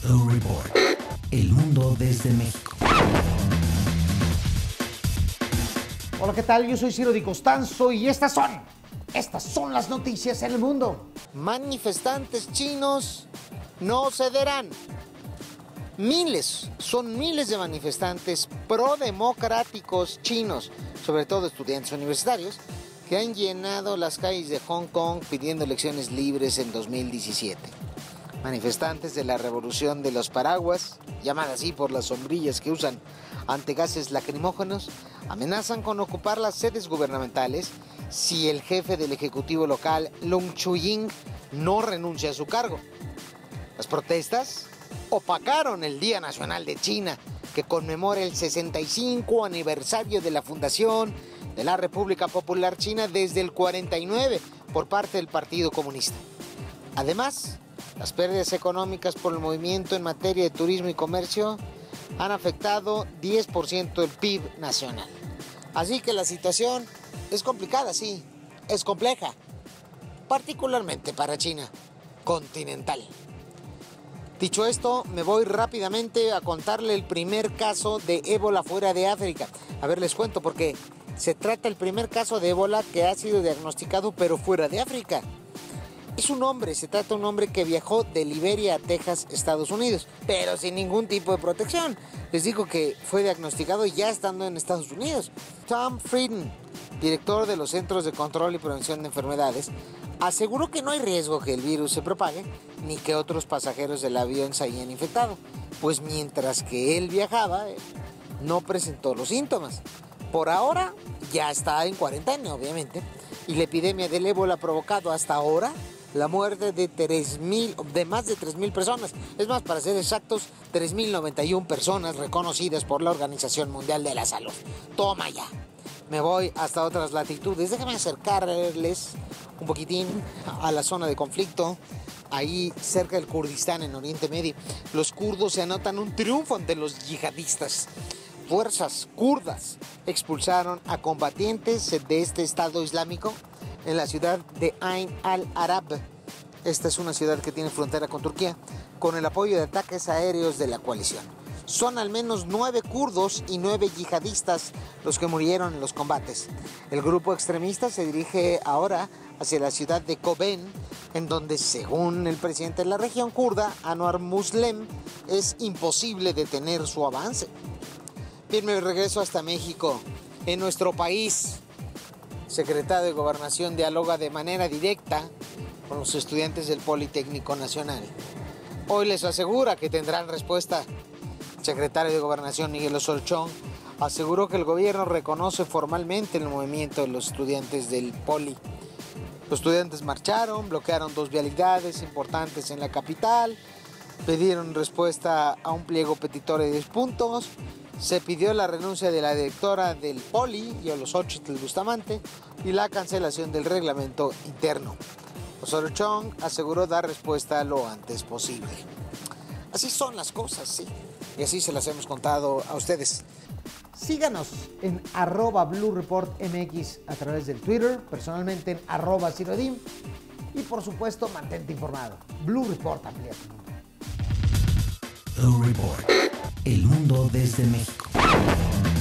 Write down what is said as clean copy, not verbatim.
Blue Report. El mundo desde México. Hola, ¿qué tal? Yo soy Ciro Di Costanzo y estas son las noticias en el mundo. Manifestantes chinos no cederán. Son miles de manifestantes prodemocráticos chinos, sobre todo estudiantes universitarios, que han llenado las calles de Hong Kong pidiendo elecciones libres en 2017. Manifestantes de la revolución de los paraguas, llamada así por las sombrillas que usan ante gases lacrimógenos, amenazan con ocupar las sedes gubernamentales si el jefe del ejecutivo local, Lung Chuying, no renuncia a su cargo. Las protestas opacaron el Día Nacional de China, que conmemora el 65 aniversario de la fundación de la República Popular China desde el 49 por parte del Partido Comunista. Además, las pérdidas económicas por el movimiento en materia de turismo y comercio han afectado 10% del PIB nacional. Así que la situación es complicada, sí, es compleja, particularmente para China continental. Dicho esto, me voy rápidamente a contarle el primer caso de ébola fuera de África. A ver, les cuento porque se trata del primer caso de ébola que ha sido diagnosticado pero fuera de África. Se trata de un hombre que viajó de Liberia a Texas, Estados Unidos, pero sin ningún tipo de protección. Les digo que fue diagnosticado ya estando en Estados Unidos. Tom Frieden, director de los Centros de Control y Prevención de Enfermedades, aseguró que no hay riesgo que el virus se propague ni que otros pasajeros del avión se hayan infectado, pues mientras que él viajaba, no presentó los síntomas. Por ahora ya está en cuarentena, obviamente, y la epidemia del ébola ha provocado hasta ahora la muerte de más de 3,000 personas. Es más, para ser exactos, 3,091 personas reconocidas por la Organización Mundial de la Salud. Toma ya. Me voy hasta otras latitudes. Déjame acercarles un poquitín a la zona de conflicto, ahí cerca del Kurdistán, en Oriente Medio. Los kurdos se anotan un triunfo ante los yihadistas. Fuerzas kurdas expulsaron a combatientes de este Estado Islámico en la ciudad de Ain al-Arab. Esta es una ciudad que tiene frontera con Turquía, con el apoyo de ataques aéreos de la coalición. Son al menos 9 kurdos y 9 yihadistas los que murieron en los combates. El grupo extremista se dirige ahora hacia la ciudad de Kobén, en donde, según el presidente de la región kurda, Anwar Muslem, es imposible detener su avance. Bien, me regreso hasta México. En nuestro país, secretario de Gobernación dialoga de manera directa con los estudiantes del Politécnico Nacional. Hoy les asegura que tendrán respuesta. El secretario de Gobernación, Miguel Osorio Chong, aseguró que el gobierno reconoce formalmente el movimiento de los estudiantes del Poli. Los estudiantes marcharon, bloquearon 2 vialidades importantes en la capital, pidieron respuesta a un pliego petitorio de 10 puntos, se pidió la renuncia de la directora del Poli, Yolosóchitl Bustamante, y la cancelación del reglamento interno. Osorio Chong aseguró dar respuesta lo antes posible. Así son las cosas, sí, y así se las hemos contado a ustedes. Síganos en @BlueReportMX a través del Twitter, personalmente en @CiroDim, y por supuesto mantente informado. Blue Report amplía tu mundo. Blue Report. El mundo desde México.